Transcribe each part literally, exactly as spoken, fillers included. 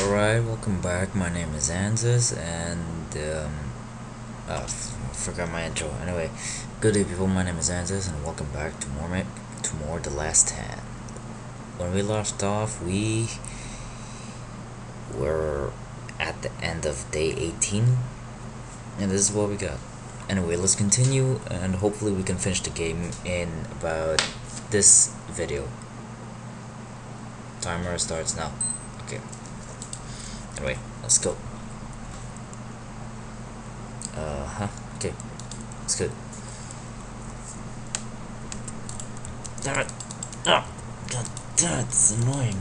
Alright, welcome back. My name is Anzus, and um, uh, f- forgot my intro. Anyway, good day, people. My name is Anzus, and welcome back to more ma- to more The Last Stand. When we left off, we were at the end of day eighteen, and this is what we got. Anyway, let's continue, and hopefully we can finish the game in about this video. Timer starts now. Okay. Anyway, let's go. Uh huh. Okay. It's good. Damn it. Oh, God damn it. It's annoying.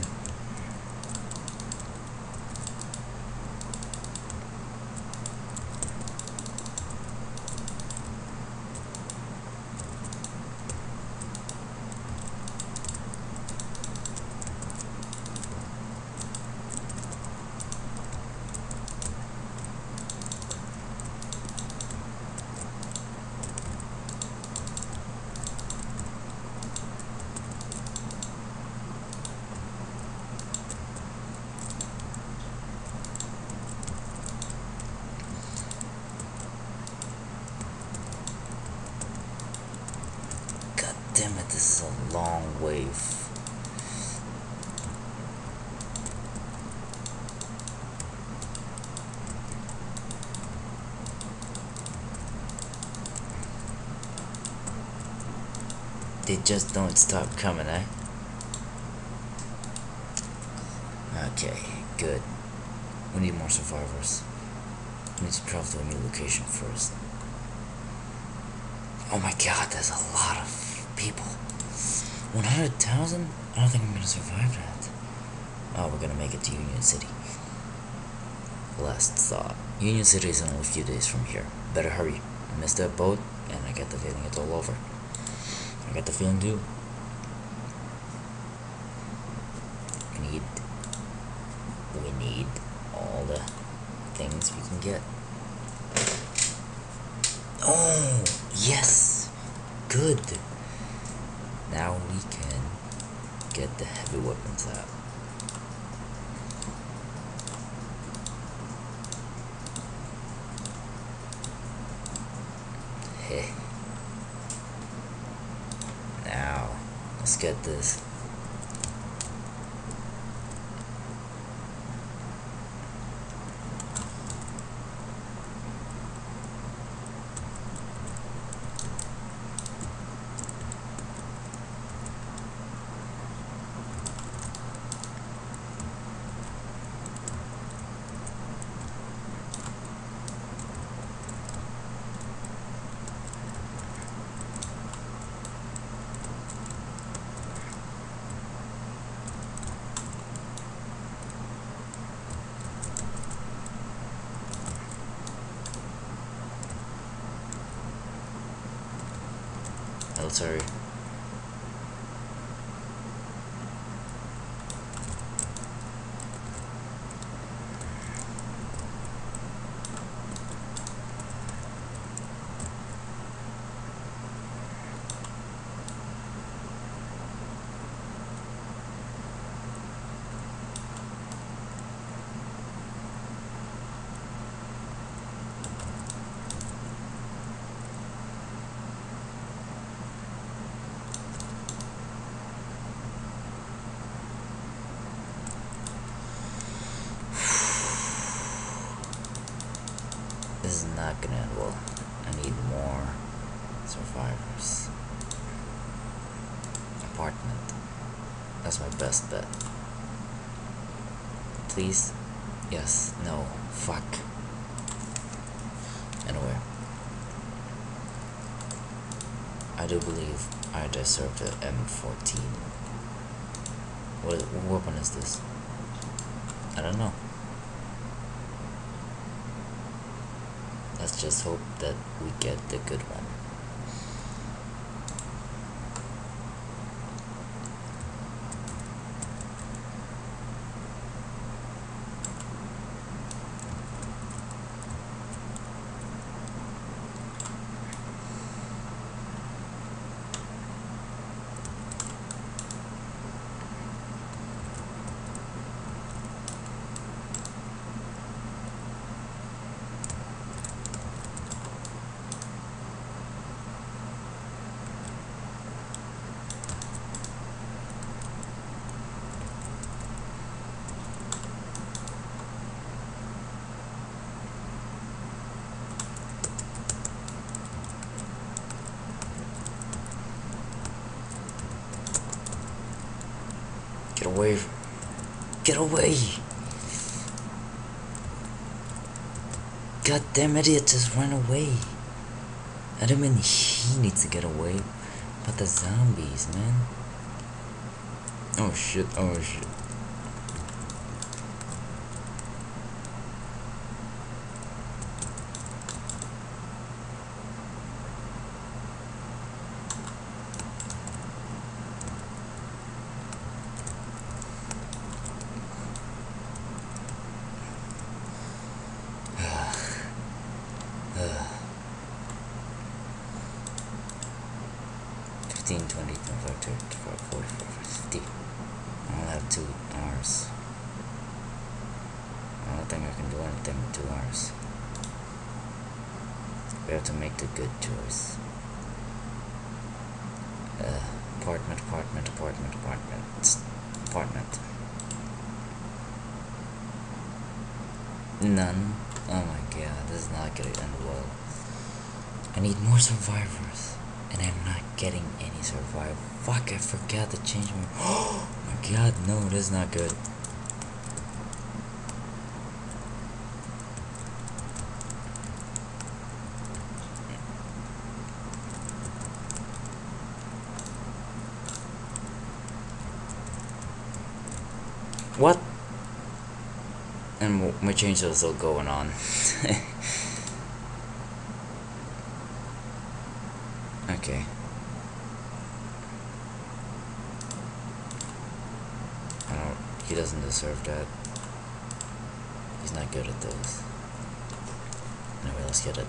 God damn it. This is a long wave. They just don't stop coming, eh? Okay, good. We need more survivors. We need to travel to a new location first. Oh my god, there's a lot of people. one hundred thousand? I don't think I'm gonna survive that. Oh, we're gonna make it to Union City. Last thought. Union City is only a few days from here. Better hurry. I missed that boat, and I get the feeling it's all over. I got the feeling too. We need... We need all the things we can get. Oh, yes! Good! Now we can get the heavy weapons out. Hey. Now, let's get this. Military. This is not gonna end well. I need more survivors. Apartment. That's my best bet. Please? Yes. No. Fuck. Anyway. I do believe I deserve the M fourteen. What, what weapon is this? I don't know. Let's just hope that we get the good one. away. Get away! God damn idiot, just run away. I don't mean he needs to get away, but the zombies, man. Oh shit, oh shit. fifteen, twenty, twenty-five, thirty, thirty-five, forty, forty-five, fifty. I only have two hours. I don't think I can do anything with two hours. We have to make the good choice. Uh, apartment, apartment, apartment, apartment, apartment. None. Oh my god, this is not gonna end well. I need more survivors, and I'm not getting any survivors. Fuck, I forgot to change my. Oh my god, no, this is not good. What? And my change is still going on. Okay. I don't. He doesn't deserve that. He's not good at those. Anyway, let's get it.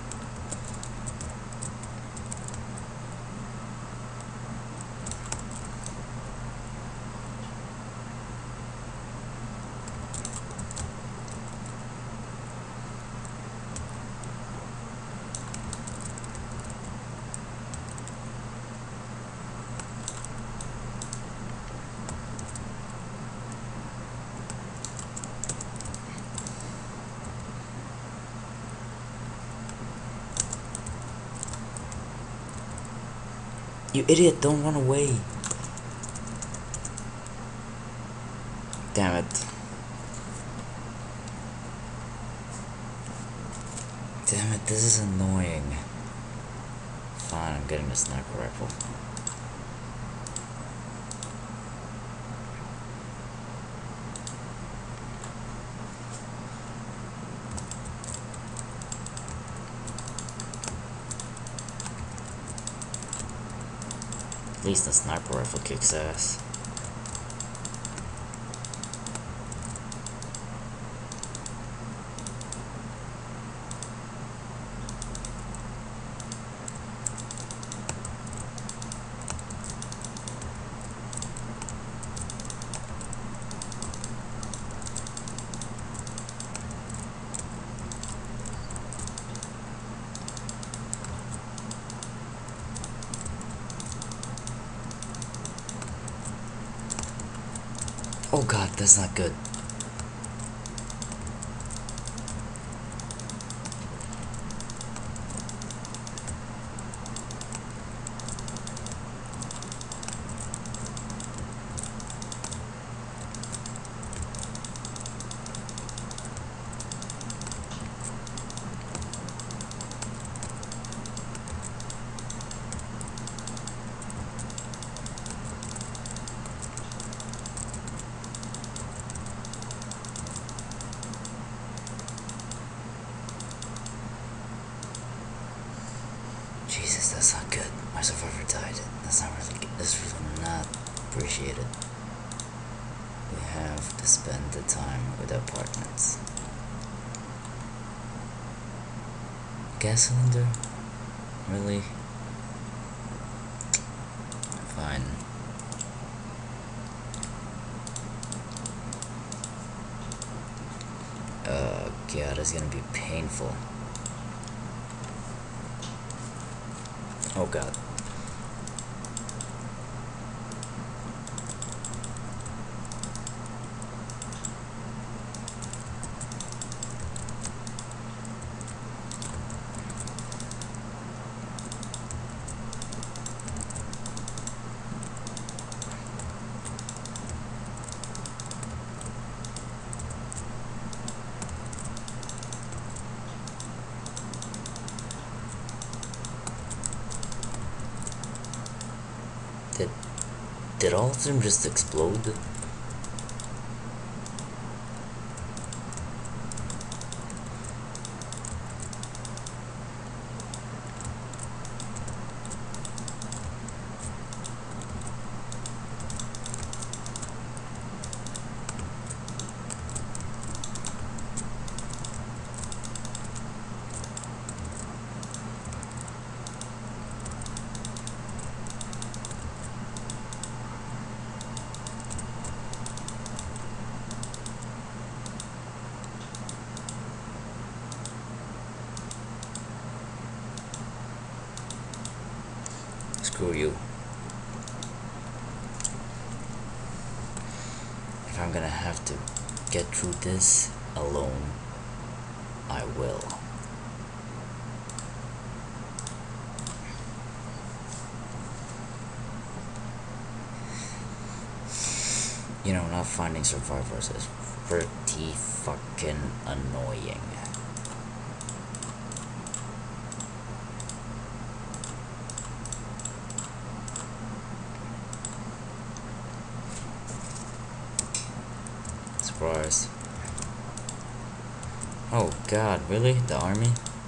You idiot, don't run away. Damn it. Damn it, this is annoying. Fine, I'm getting the sniper rifle. At least the sniper rifle kicks ass. Oh god, that's not good. Jesus, that's not good. My survivor died. That's not really good. This is not appreciated. We have to spend the time with the apartments. Gas cylinder? Really? Fine. Oh god, it's gonna be painful. Oh god. Did all of them just explode? Screw you. If I'm gonna have to get through this alone, I will. You know, not finding survivors is pretty fucking annoying. Surprise. Oh god, really? The army?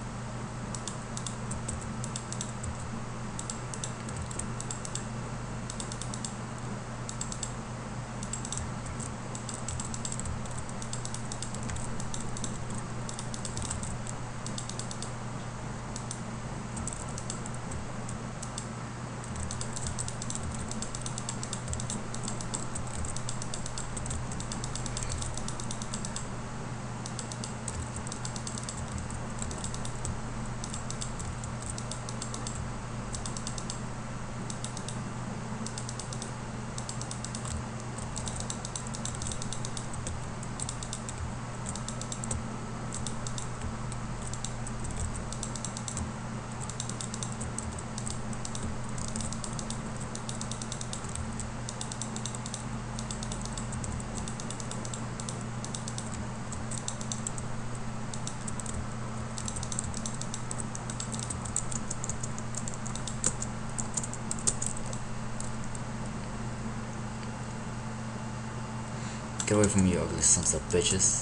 Get away from me, you ugly sons of bitches.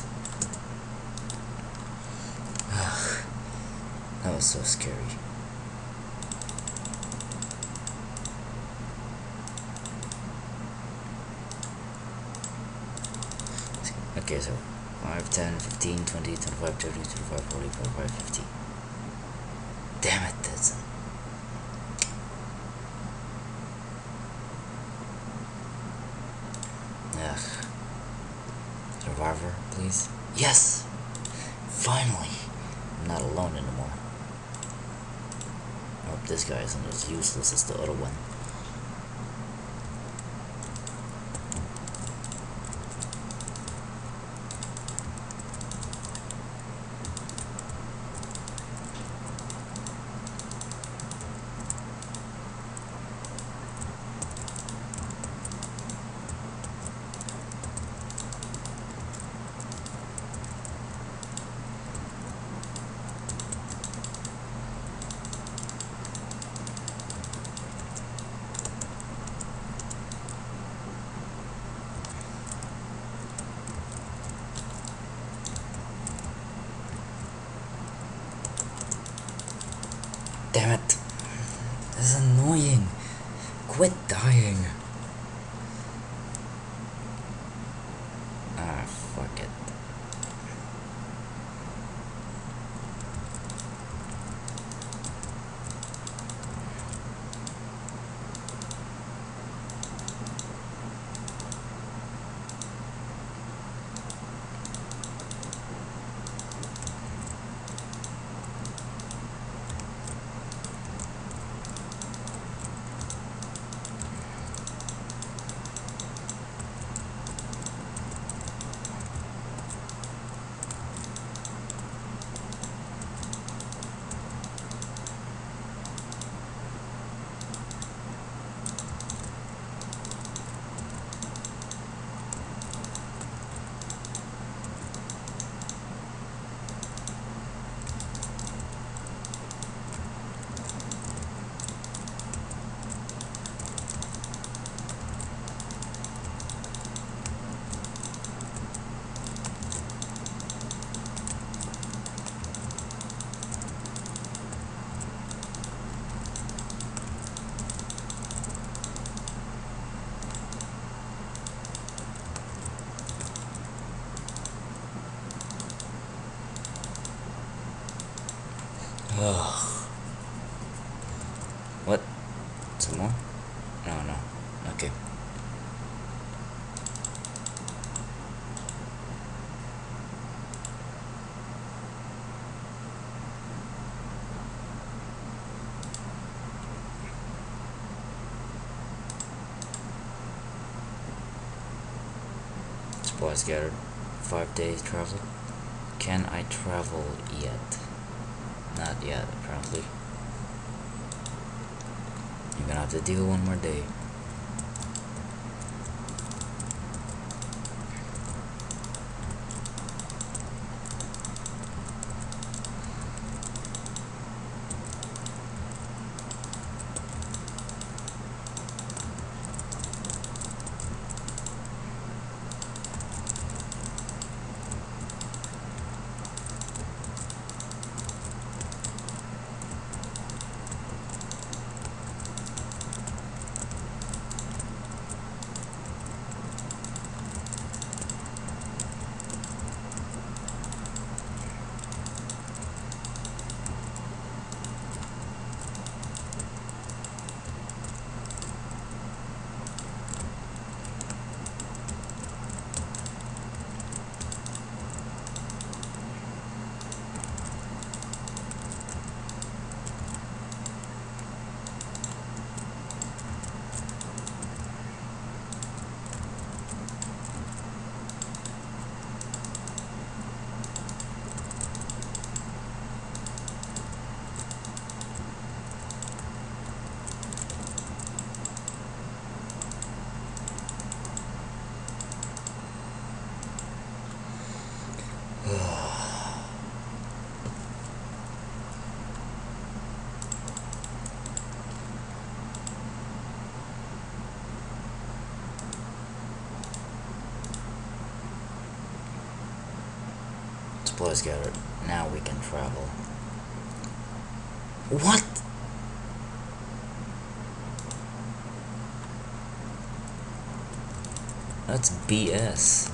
Ugh, that was so scary. Okay, so five, ten, fifteen, twenty, twenty-five, thirty, twenty-five, forty, forty-five, fifty. Damn it, that's... Ugh. Survivor, please. Yes! Finally! I'm not alone anymore. I hope this guy isn't as useless as the other one. Damn it. This is annoying. Quit dying. Ah, fuck it. What? Some more? No, no. Okay. Supplies gathered. Five days travel. Can I travel yet? Not yet, apparently. You're gonna have to deal one more day. Supplies gathered. Now we can travel. What? That's B S.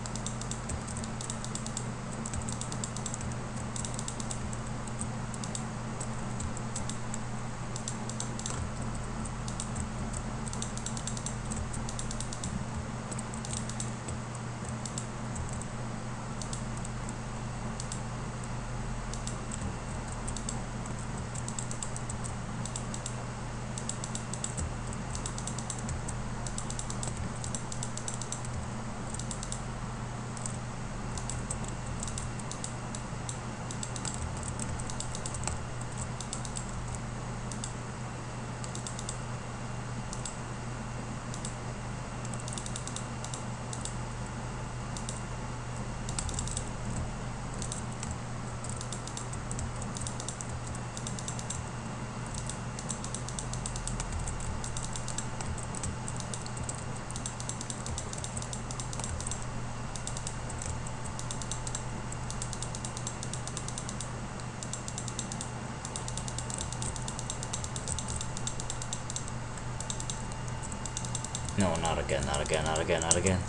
No, not again, not again, not again, not again.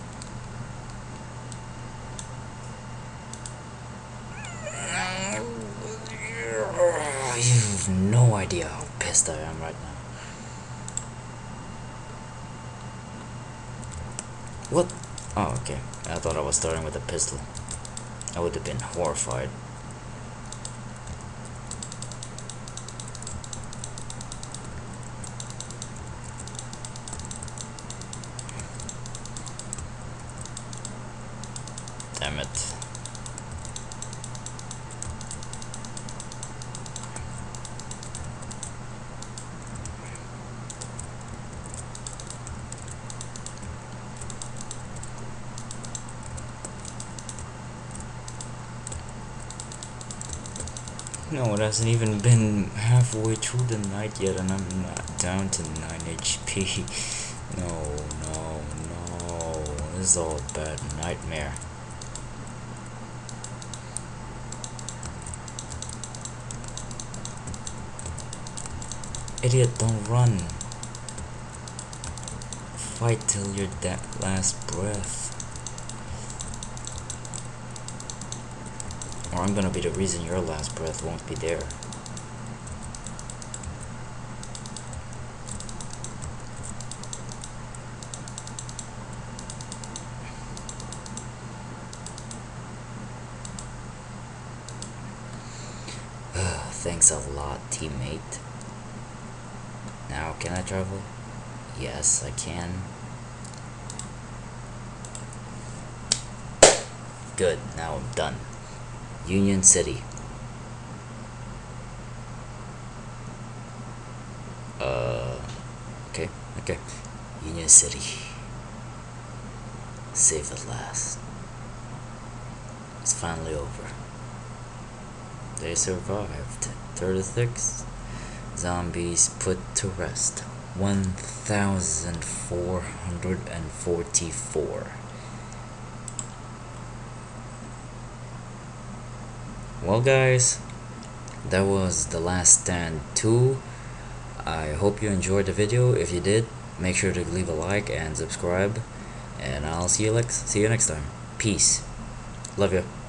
You have no idea how pissed I am right now. What? Oh, okay. I thought I was starting with a pistol. I would have been horrified. Damn it. No, it hasn't even been halfway through the night yet and I'm not down to nine H P. No, no, no. This is all a bad nightmare. Idiot, don't run. Fight till your da last breath. Or I'm gonna be the reason your last breath won't be there. Thanks a lot, teammate. Now, can I travel? Yes, I can. Good, now I'm done. Union City. Uh, okay, okay. Union City. Safe at last. It's finally over. They survived. thirty-six zombies put to rest. one thousand four hundred forty-four. Well, guys, that was The Last Stand two. I hope you enjoyed the video. If you did, make sure to leave a like and subscribe. And I'll see you next see you next time. Peace. Love you.